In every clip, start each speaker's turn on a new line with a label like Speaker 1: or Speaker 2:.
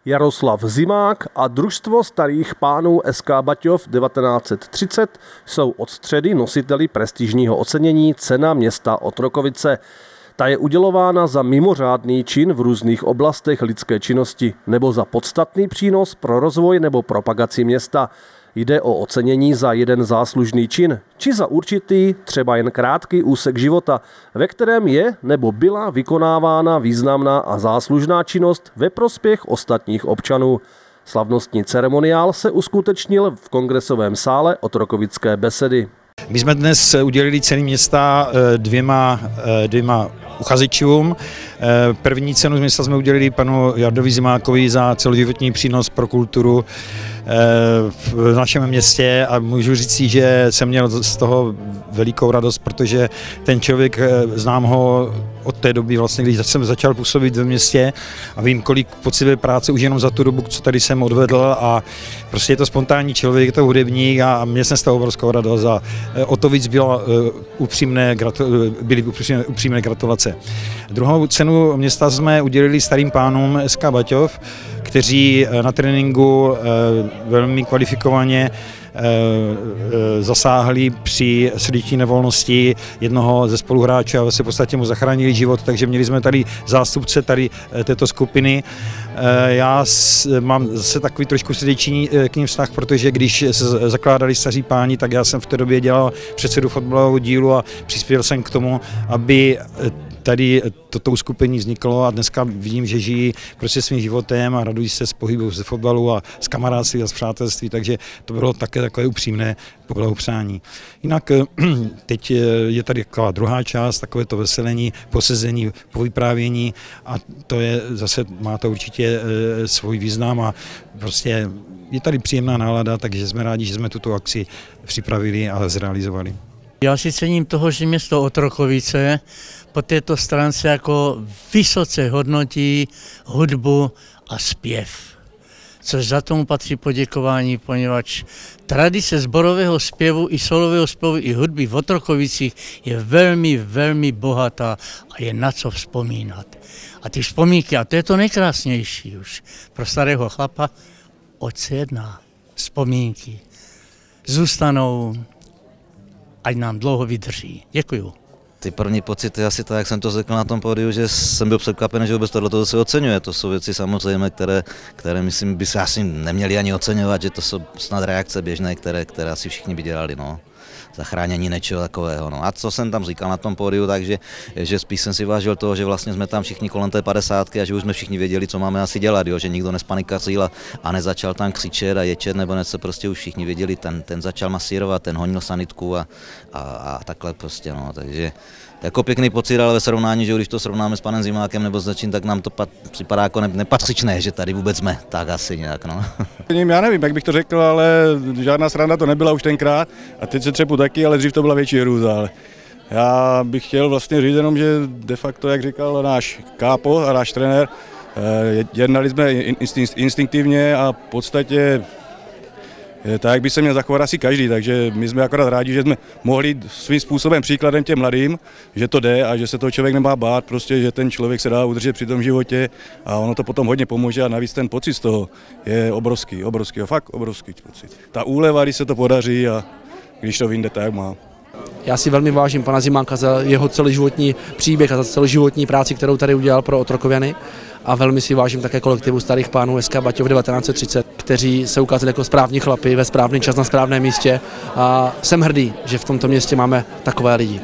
Speaker 1: Jaroslav Zimák a družstvo starých pánů SK Baťov 1930 jsou od středy nositeli prestižního ocenění Cena města Otrokovice. Ta je udělována za mimořádný čin v různých oblastech lidské činnosti nebo za podstatný přínos pro rozvoj nebo propagaci města. Jde o ocenění za jeden záslužný čin, či za určitý, třeba jen krátký úsek života, ve kterém je nebo byla vykonávána významná a záslužná činnost ve prospěch ostatních občanů. Slavnostní ceremoniál se uskutečnil v kongresovém sále Otrokovické besedy.
Speaker 2: My jsme dnes udělili ceny města dvěma uchazečům. První cenu města jsme udělili panu Jardovi Zimákovi za celoživotní přínos pro kulturu v našem městě a můžu říct, že jsem měl z toho velikou radost, protože ten člověk, znám ho od té doby, vlastně, když jsem začal působit ve městě a vím, kolik poctivé práce už jenom za tu dobu, co tady jsem odvedl a prostě je to spontánní člověk, je to hudebník a měl jsem z toho obrovskou radost a o to víc byly upřímné gratulace. Druhou cenu města jsme udělili starým pánům SK Baťov, kteří na tréninku velmi kvalifikovaně zasáhli při srdeční nevolnosti jednoho ze spoluhráčů a vlastně v podstatě mu zachránili život, takže měli jsme tady zástupce této skupiny. Já mám zase takový trošku srdeční k ním vztah, protože když se zakládali staří páni, tak já jsem v té době dělal předsedu fotbalového dílu a přispěl jsem k tomu, aby tady toto uskupení vzniklo a dneska vidím, že žijí prostě svým životem a radují se z pohybu ze fotbalu a z kamarádství a z přátelství, takže to bylo také takové upřímné blahopřání. Jinak teď je tady taková druhá část, takové to veselení, posezení, povyprávění a to je zase, má to určitě svůj význam a prostě je tady příjemná nálada, takže jsme rádi, že jsme tuto akci připravili a zrealizovali.
Speaker 3: Já si cením toho, že město Otrokovice po této stránce jako vysoce hodnotí hudbu a zpěv. Což za tomu patří poděkování, poněvadž tradice sborového zpěvu i solového zpěvu i hudby v Otrokovicích je velmi, velmi bohatá a je na co vzpomínat. A ty vzpomínky, a to je to nejkrásnější už pro starého chlapa, oč se jedná, vzpomínky zůstanou, ať nám dlouho vydrží. Děkuju.
Speaker 4: Ty první pocity, asi tak, jak jsem to řekl na tom pódiu, že jsem byl překvapený, že vůbec tohle se oceňuje. To jsou věci samozřejmě, které myslím, by se asi neměly ani oceňovat, že to jsou snad reakce běžné, které asi všichni by dělali. No. Zachránění něčeho takového. No. A co jsem tam říkal na tom pódiu, takže že spíš jsem si vážil toho, že vlastně jsme tam všichni kolem té 50 a že už jsme všichni věděli, co máme asi dělat, jo? Že nikdo nespanikařil a nezačal tam křičet a ječet, nebo něco, prostě už všichni věděli, ten začal masírovat, ten honil sanitku a takhle prostě, no. Takže jako pěkný pocit, ale ve srovnání, že když to srovnáme s panem Zimákem nebo s něčím, tak nám to připadá jako nepatřičné, že tady vůbec jsme, tak asi nějak, no.
Speaker 5: Já nevím, jak bych to řekl, ale žádná sranda to nebyla už tenkrát a teď se třepu taky, ale dřív to byla větší hrůza. Ale já bych chtěl vlastně říct jenom, že de facto, jak říkal náš kápo a náš trenér, jednali jsme instinktivně a v podstatě tak, jak by se měl zachovat asi každý, takže my jsme akorát rádi, že jsme mohli svým způsobem příkladem těm mladým, že to jde a že se toho člověk nemá bát, prostě, že ten člověk se dá udržet při tom životě a ono to potom hodně pomůže a navíc ten pocit z toho je obrovský, fakt obrovský pocit. Ta úleva, když se to podaří a když to vyjde, tak má.
Speaker 6: Já si velmi vážím pana Zimáka za jeho celoživotní příběh a za celoživotní práci, kterou tady udělal pro Otrokoviany. A velmi si vážím také kolektivu starých pánů SK Baťov 1930, kteří se ukázali jako správní chlapi ve správný čas na správném místě. A jsem hrdý, že v tomto městě máme takové lidi.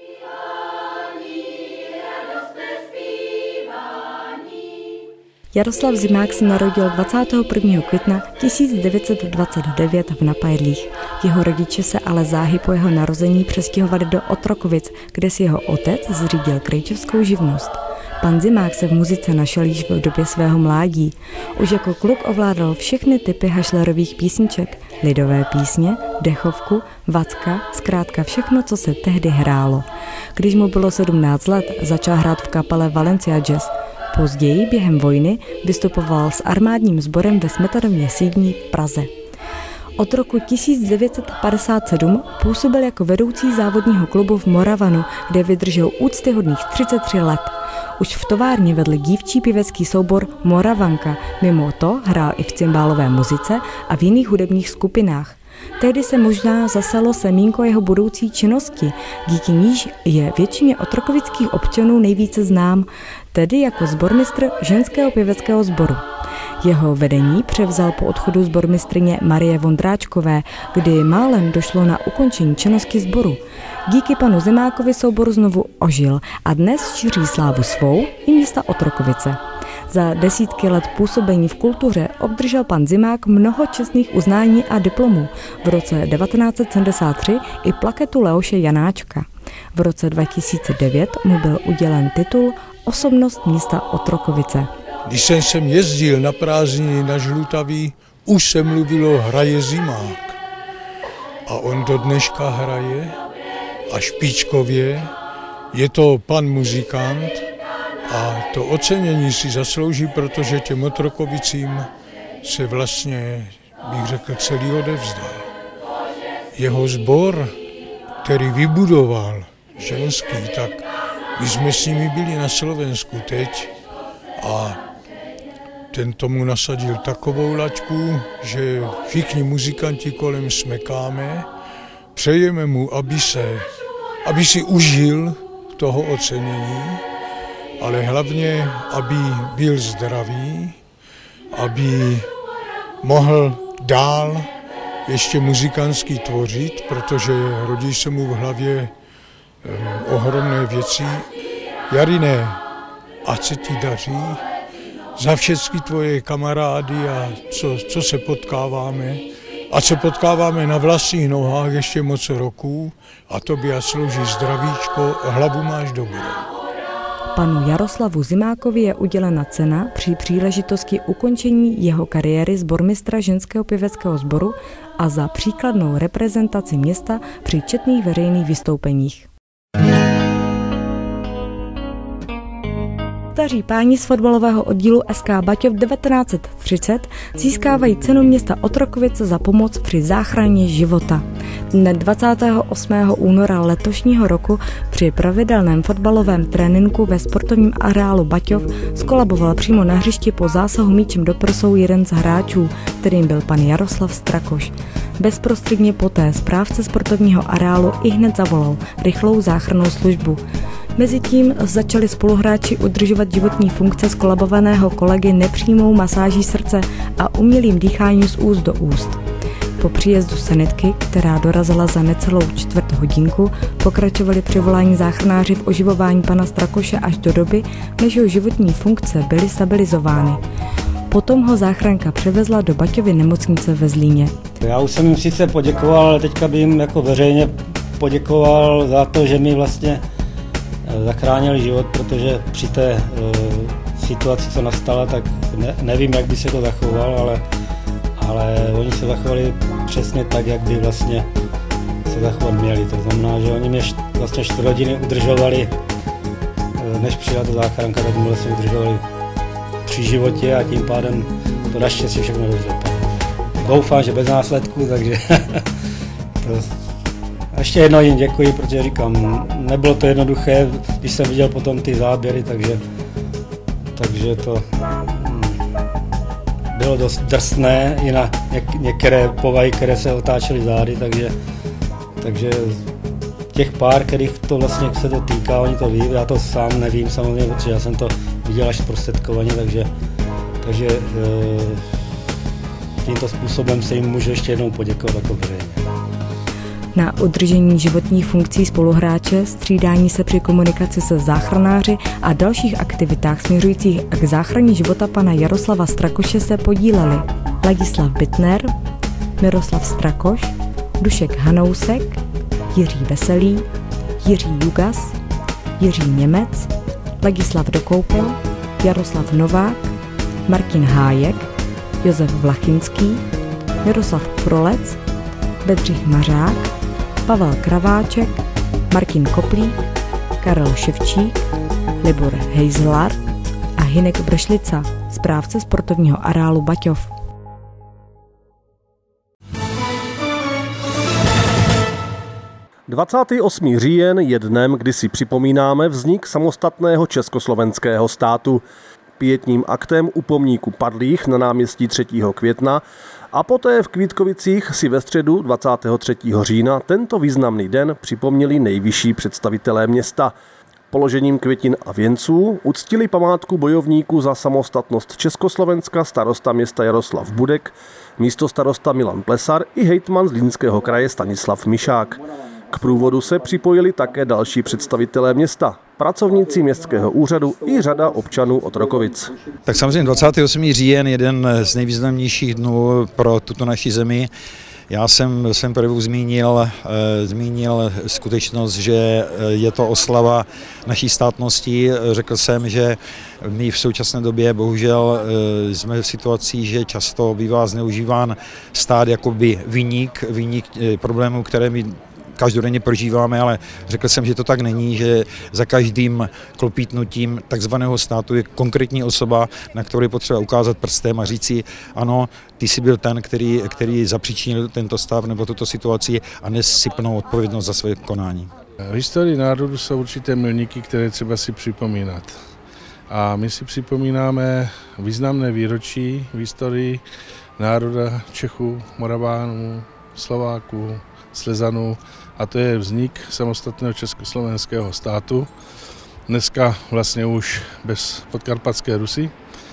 Speaker 7: Jaroslav Zimák se narodil 21. května 1929 v Napajedlích. Jeho rodiče se ale záhy po jeho narození přestěhovali do Otrokovic, kde si jeho otec zřídil krejčovskou živnost. Pan Zimák se v muzice našel již v době svého mládí. Už jako kluk ovládal všechny typy hašlerových písniček, lidové písně, dechovku, vacka, zkrátka všechno, co se tehdy hrálo. Když mu bylo 17 let, začal hrát v kapele Valencia Jazz. Později během vojny vystupoval s armádním sborem ve Smetanově sídni v Praze. Od roku 1957 působil jako vedoucí závodního klubu v Moravanu, kde vydržel úctyhodných 33 let. Už v továrně vedl dívčí pěvecký soubor Moravanka, mimo to hrál i v cymbálové muzice a v jiných hudebních skupinách. Tehdy se možná zaselo semínko jeho budoucí činnosti, díky níž je většině otrokovických občanů nejvíce znám, tedy jako sbormistr ženského pěveckého sboru. Jeho vedení převzal po odchodu sbormistryně Marie Vondráčkové, kdy málem došlo na ukončení činnosti sboru. Díky panu Zimákovi soubor znovu ožil a dnes šíří slávu svou i města Otrokovice. Za desítky let působení v kultuře obdržel pan Zimák mnoho čestných uznání a diplomů. V roce 1973 i plaketu Leoše Janáčka. V roce 2009 mu byl udělen titul Osobnost města Otrokovice.
Speaker 8: Když jsem sem jezdil na prázdniny na Žlutaví, už se mluvilo hraje Zimák. A on do dneška hraje a špičkově. Je to pan muzikant a to ocenění si zaslouží, protože těm Otrokovicím se vlastně, bych řekl, celý odevzdal. Jeho sbor, který vybudoval ženský, tak my jsme s nimi byli na Slovensku teď a ten tomu nasadil takovou laťku, že všichni muzikanti kolem smekáme, přejeme mu, aby si užil toho ocenění, ale hlavně, aby byl zdravý, aby mohl dál ještě muzikantsky tvořit, protože rodí se mu v hlavě ohromné věci. Jariné, ať se ti daří, za všechny tvoje kamarády a co se potkáváme. Ať se potkáváme na vlastních nohách ještě moc roků a tobě ať slouží zdravíčko, hlavu máš dobrou.
Speaker 7: Panu Jaroslavu Zimákovi je udělena cena při příležitosti ukončení jeho kariéry sbormistra ženského pěveckého sboru a za příkladnou reprezentaci města při četných veřejných vystoupeních. Staří páni z fotbalového oddílu SK Baťov 1930 získávají cenu města Otrokovice za pomoc při záchraně života. Dne 28. února letošního roku při pravidelném fotbalovém tréninku ve sportovním areálu Baťov skolaboval přímo na hřišti po zásahu míčem do prsou jeden z hráčů, kterým byl pan Jaroslav Strakoš. Bezprostředně poté správce sportovního areálu ihned zavolal rychlou záchrannou službu. Mezitím začali spoluhráči udržovat životní funkce skolabovaného kolegy nepřímou masáží srdce a umělým dýcháním z úst do úst. Po příjezdu sanitky, která dorazila za necelou čtvrt hodinku, pokračovali při volání záchranáři v oživování pana Strakoše až do doby, než jeho životní funkce byly stabilizovány. Potom ho záchranka převezla do Baťovy nemocnice ve Zlíně.
Speaker 2: Já už jsem jim sice poděkoval, ale teďka bych jim jako veřejně poděkoval za to, že mi vlastně zachránili život, protože při té situaci, co nastala, tak nevím, jak by se to zachoval, ale oni se zachovali přesně tak, jak by vlastně se zachovat měli. To znamená, že oni mě vlastně 4 hodiny udržovali, než přijela ta záchranka, tak mě vlastně udržovali při životě a tím pádem to naštěstí všechno dobře dopadlo. Doufám, že bez následků, takže ještě jednou jim děkuji, protože říkám, nebylo to jednoduché, když jsem viděl potom ty záběry, takže to bylo dost drsné i na některé povahy, které se otáčely zády, takže těch pár, kterých to vlastně se to týká, oni to ví, já to sám nevím samozřejmě, protože já jsem to viděl až zprostředkovaně, takže tímto způsobem se jim můžu ještě jednou poděkovat jako veřejně.
Speaker 7: Na udržení životních funkcí spoluhráče, střídání se při komunikaci se záchranáři a dalších aktivitách směřujících k záchraně života pana Jaroslava Strakoše se podíleli Ladislav Bittner, Miroslav Strakoš, Dušek Hanousek, Jiří Veselý, Jiří Jugas, Jiří Němec, Ladislav Dokoupil, Jaroslav Novák, Martin Hájek, Josef Vlachinský, Miroslav Prolec, Bedřich Mařák, Pavel Kraváček, Martin Koplík, Karel Ševčík, Libor Hejzlar a Hinek Bršlica, správce sportovního areálu Baťov.
Speaker 1: 28. říjen je dnem, kdy si připomínáme vznik samostatného československého státu. Pietním aktem u pomníku padlých na náměstí 3. května a poté v Kvítkovicích si ve středu 23. října tento významný den připomněli nejvyšší představitelé města. Položením květin a věnců uctili památku bojovníků za samostatnost Československa starosta města Jaroslav Budek, místostarosta Milan Plesar i hejtman Zlínského kraje Stanislav Mišák. K průvodu se připojili také další představitelé města, pracovníci městského úřadu i řada občanů Otrokovic.
Speaker 2: Tak samozřejmě 28. říjen je jeden z nejvýznamnějších dnů pro tuto naši zemi. Já jsem ve svém projevu zmínil skutečnost, že je to oslava naší státnosti. Řekl jsem, že my v současné době bohužel jsme v situaci, že často bývá zneužíván stát jakoby viník problémů, které my každodenně prožíváme, ale řekl jsem, že to tak není, že za každým klopítnutím takzvaného státu je konkrétní osoba, na kterou je potřeba ukázat prstem a říci, ano, ty jsi byl ten, který zapříčinil tento stav nebo tuto situaci a nesypnou odpovědnost za své konání.
Speaker 9: V historii národu jsou určité milníky, které třeba si připomínat. A my si připomínáme významné výročí v historii národa Čechů, Moravánů, Slováků, Slezanů, a to je vznik samostatného československého státu. Dneska vlastně už bez podkarpatské Rusy.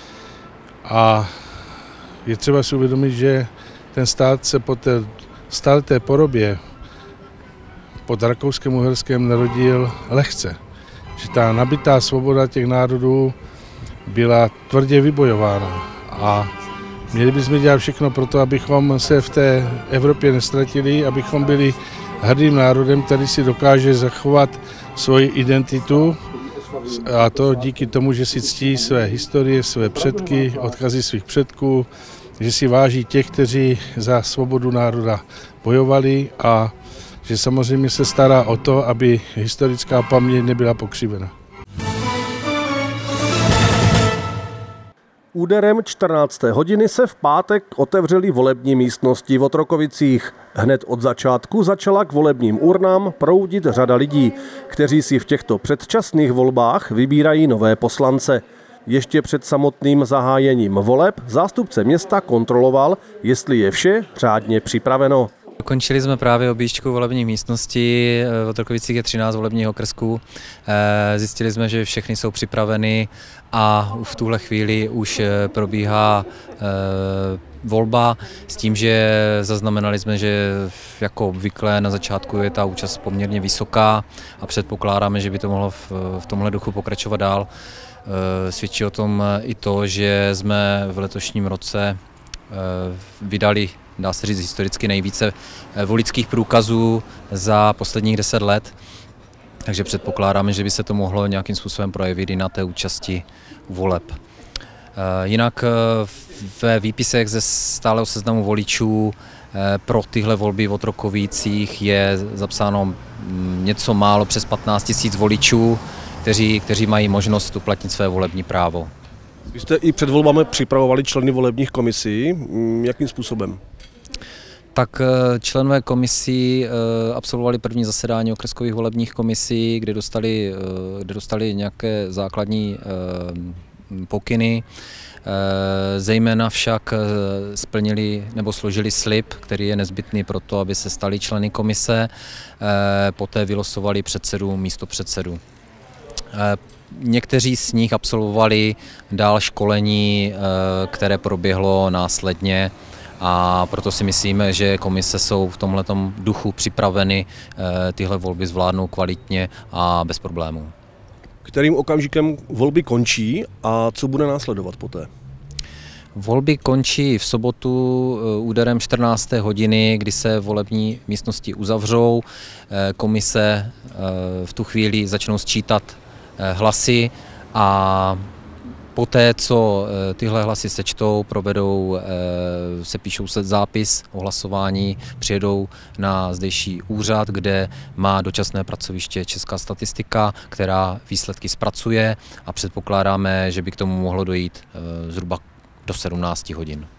Speaker 9: A je třeba si uvědomit, že ten stát se po té staleté porobě pod Rakouskem Uherskem narodil lehce. Že ta nabitá svoboda těch národů byla tvrdě vybojována. A měli bychom dělat všechno pro to, abychom se v té Evropě nestratili, abychom byli hrdým národem, který si dokáže zachovat svoji identitu, a to díky tomu, že si ctí své historie, své předky, odkazy svých předků, že si váží těch, kteří za svobodu národa bojovali, a že samozřejmě se stará o to, aby historická paměť nebyla pokřivena.
Speaker 1: Úderem 14. hodiny se v pátek otevřely volební místnosti v Otrokovicích. Hned od začátku začala k volebním urnám proudit řada lidí, kteří si v těchto předčasných volbách vybírají nové poslance. Ještě před samotným zahájením voleb zástupce města kontroloval, jestli je vše řádně připraveno.
Speaker 10: Ukončili jsme právě objížďku volebních místností, v Otrokovicích je 13 volebních okrsků. Zjistili jsme, že všechny jsou připraveny a v tuhle chvíli už probíhá volba s tím, že zaznamenali jsme, že jako obvykle na začátku je ta účast poměrně vysoká a předpokládáme, že by to mohlo v tomhle duchu pokračovat dál. Svědčí o tom i to, že jsme v letošním roce vydali, dá se říct, historicky nejvíce voličských průkazů za posledních 10 let. Takže předpokládáme, že by se to mohlo nějakým způsobem projevit i na té účasti voleb. Jinak ve výpisech ze stálého seznamu voličů pro tyhle volby v Otrokovicích je zapsáno něco málo přes 15 000 voličů, kteří mají možnost uplatnit své volební právo.
Speaker 1: Vy jste i před volbami připravovali členy volebních komisí. Jakým způsobem?
Speaker 10: Tak členové komisí absolvovali první zasedání okreskových volebních komisí, kde dostali nějaké základní pokyny. Zejména však splnili nebo složili slib, který je nezbytný pro to, aby se stali členy komise. Poté vylosovali předsedu, místopředsedu. Někteří z nich absolvovali dál školení, které proběhlo následně, a proto si myslíme, že komise jsou v tomhletom duchu připraveny tyhle volby zvládnout kvalitně a bez problémů.
Speaker 1: Kterým okamžikem volby končí a co bude následovat poté?
Speaker 10: Volby končí v sobotu úderem 14. hodiny, kdy se volební místnosti uzavřou. Komise v tu chvíli začnou sčítat hlasy a poté, co tyhle hlasy sečtou, sepíšou se zápis o hlasování, přijedou na zdejší úřad, kde má dočasné pracoviště Česká statistika, která výsledky zpracuje, a předpokládáme, že by k tomu mohlo dojít zhruba do 17 hodin.